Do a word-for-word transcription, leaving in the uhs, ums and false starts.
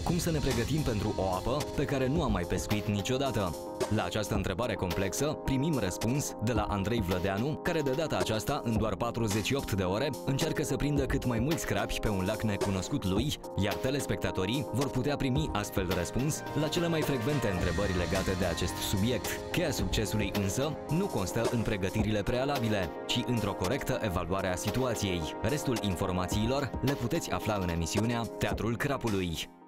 Cum să ne pregătim pentru o apă pe care nu am mai pescuit niciodată? La această întrebare complexă primim răspuns de la Andrei Vlădeanu, care de data aceasta, în doar patruzeci și opt de ore, încearcă să prindă cât mai mulți crapi pe un lac necunoscut lui, iar telespectatorii vor putea primi astfel de răspuns la cele mai frecvente întrebări legate de acest subiect. Cheia succesului însă nu constă în pregătirile prealabile, ci într-o corectă evaluare a situației. Restul informațiilor le puteți afla în emisiunea Teatrul Crapului.